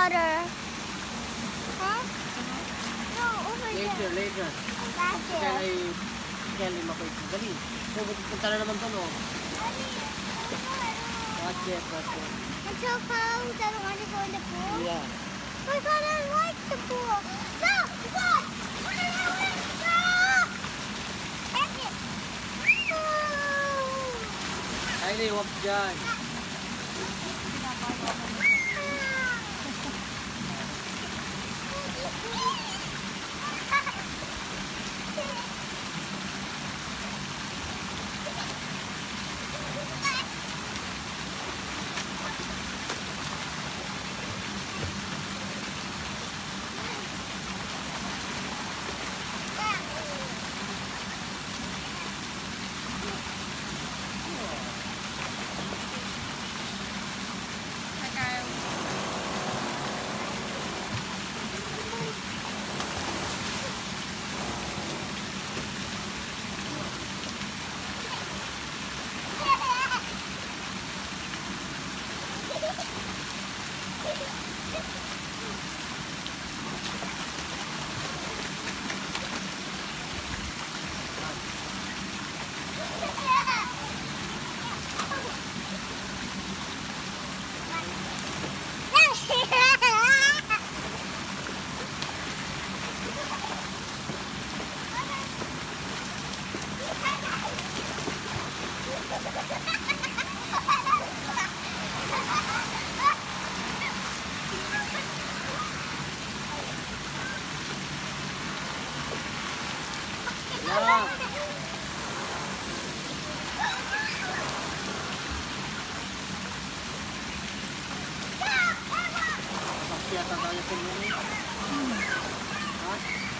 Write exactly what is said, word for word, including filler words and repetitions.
water. Huh? No, over Later, there. later. Back Kaya there. ay, kaya ay makulit. Dali. So, punta na naman doon, oh. Watch it, watch it. It's so cold. I don't want to go in the pool. Yeah. My God, I like the pool. No, stop! Stop! Take it. Oh. Ay, huwag dyan. Yeah. Pagkiyatan tayo sa mga. Ha?